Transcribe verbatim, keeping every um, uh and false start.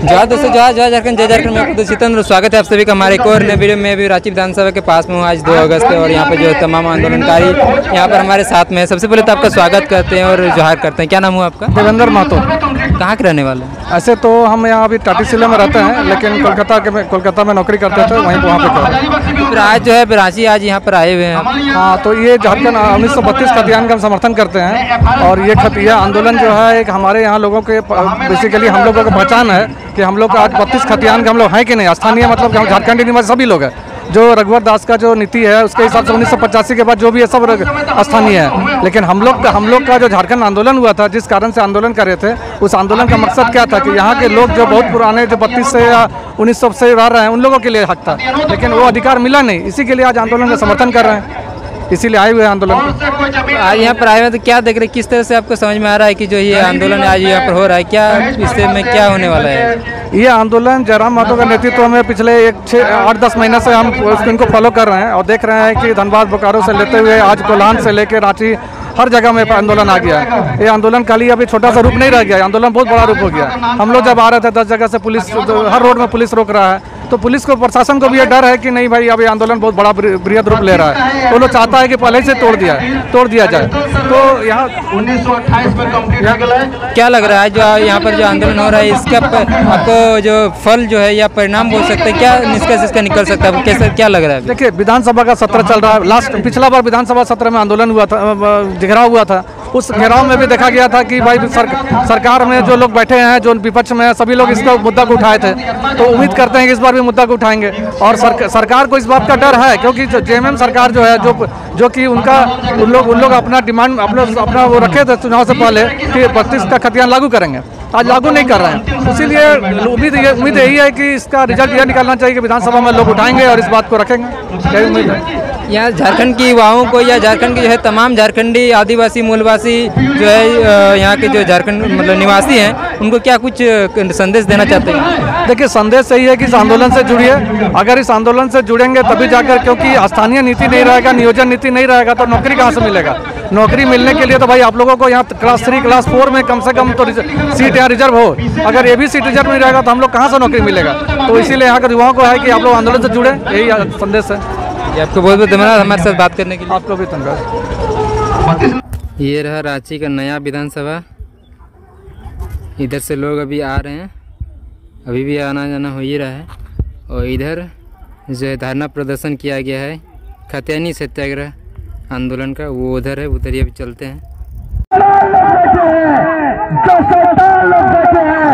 जय दोस्तों, जय जय झारखंड, जय झारखंड में खुद सितंद्र। स्वागत है आप सभी का हमारे एक और नए वीडियो में। भी रांची विधानसभा के पास में हूँ आज दो अगस्त है और यहाँ पे जो तमाम आंदोलनकारी यहाँ पर हमारे साथ में है। सबसे पहले तो आपका स्वागत करते हैं और जोहार करते हैं। क्या नाम हुआ आपका? देवेंद्र महतो। कहाँ के रहने वाले हैं? ऐसे तो हम यहाँ अभी टाटीसिला में रहते हैं, लेकिन कोलकाता के में कोलकाता में नौकरी करते थे, वहीं वहाँ पे कर। फिर आज जो है रांची आज यहाँ पर आए हुए हैं। हाँ, तो ये झारखंड उन्नीस सौ बत्तीस खतियान का हम समर्थन करते हैं और ये खतिया आंदोलन जो है एक हमारे यहाँ लोगों के बेसिकली हम लोगों का पहचान है कि हम लोग आज बत्तीस खतियान के हम लोग हैं कि नहीं, स्थानीय मतलब कि हम झारखंडी निवासी सभी लोग हैं। जो रघुवर दास का जो नीति है उसके हिसाब से उन्नीस सौ पचासी के बाद जो भी है सब स्थानीय है। लेकिन हम लोग का हम लोग का जो झारखंड आंदोलन हुआ था, जिस कारण से आंदोलन कर रहे थे, उस आंदोलन का मकसद क्या था कि यहाँ के लोग जो बहुत पुराने जो बत्तीस से या उन्नीस सौ से रह रहे हैं उन लोगों के लिए हक था, लेकिन वो अधिकार मिला नहीं। इसी के लिए आज आंदोलन का समर्थन कर रहे हैं, इसीलिए आए हुए आंदोलन। आज यहाँ पर आए हुए तो क्या देख रहे, किस तरह से आपको समझ में आ रहा है कि जो ये आंदोलन आज यहाँ पर हो रहा है, क्या इससे में क्या होने वाला है? ये आंदोलन जयराम महतो के नेतृत्व में पिछले एक छः आठ दस महीने से हम इनको फॉलो कर रहे हैं और देख रहे हैं कि धनबाद बोकारो से लेते हुए आज कोल्हान से लेकर रांची हर जगह में आंदोलन आ गया है। ये आंदोलन खाली अभी छोटा सा रूप नहीं रह गया, आंदोलन बहुत बड़ा रूप हो गया। हम लोग जब आ रहे थे दस जगह से पुलिस हर रोड में पुलिस रोक रहा है, तो पुलिस को प्रशासन को भी ये डर है कि नहीं भाई अब ये आंदोलन बहुत बड़ा बृहद रूप ले रहा है, तो लोग चाहता है कि पहले से तोड़ दिया तोड़ दिया जाए। तो यहाँ उन्नीस सौ अट्ठाईस में कंप्लीट क्या लग रहा है जो यहाँ पर जो आंदोलन हो रहा है इसका आपको जो फल जो है या परिणाम बोल सकते हैं, क्या निष्कर्ष इसका निकल सकता है, कैसे क्या लग रहा है? देखिए, विधानसभा का सत्र चल रहा है। लास्ट पिछला बार विधानसभा सत्र में आंदोलन हुआ था, घेराव हुआ था। उस घेराव में भी देखा गया था कि भाई सर, सरकार में जो लोग बैठे हैं, जो विपक्ष में हैं, सभी लोग इसका मुद्दा को उठाए थे। तो उम्मीद करते हैं कि इस बार भी मुद्दा को उठाएंगे और सर, सरकार को इस बात का डर है, क्योंकि जो जेएमएम सरकार जो है जो जो कि उनका उन लोग उन लोग अपना डिमांड अपना अपना वो रखे थे चुनाव से पहले कि बत्तीस का खतियान लागू करेंगे, आज लागू नहीं कर रहे हैं। इसीलिए उम्मीद ये उम्मीद यही है कि इसका रिजल्ट यह निकालना चाहिए कि विधानसभा में लोग उठाएंगे और इस बात को रखेंगे, यही उम्मीद है। यहाँ झारखंड की युवाओं को या झारखंड के जो है तमाम झारखंडी आदिवासी मूलवासी जो है यहाँ के जो झारखंड मतलब निवासी हैं, उनको क्या कुछ संदेश देना चाहते हैं? देखिए, संदेश यही है कि इस आंदोलन से जुड़िए। अगर इस आंदोलन से जुड़ेंगे तभी जाकर, क्योंकि स्थानीय नीति नहीं रहेगा, नियोजन नीति नहीं रहेगा तो नौकरी कहाँ से मिलेगा? नौकरी मिलने के लिए तो भाई आप लोगों को यहाँ क्लास थ्री क्लास फोर में कम से कम तो सीट यहाँ रिजर्व हो। अगर ये भी सीट रिजर्व नहीं रहेगा तो हम लोग कहाँ से नौकरी मिलेगा? तो इसीलिए यहाँ के युवाओं को है कि आप लोग आंदोलन से जुड़े, यही संदेश है। आपको बहुत बहुत धन्यवाद हमारे साथ बात करने के लिए। आपको भी धन्यवाद। ये रहा रांची का नया विधानसभा। इधर से लोग अभी आ रहे हैं, अभी भी आना जाना हो ही रहा है। और इधर जो है धरना प्रदर्शन किया गया है खतियानी सत्याग्रह आंदोलन का, वो उधर है, उधर ही अभी चलते हैं।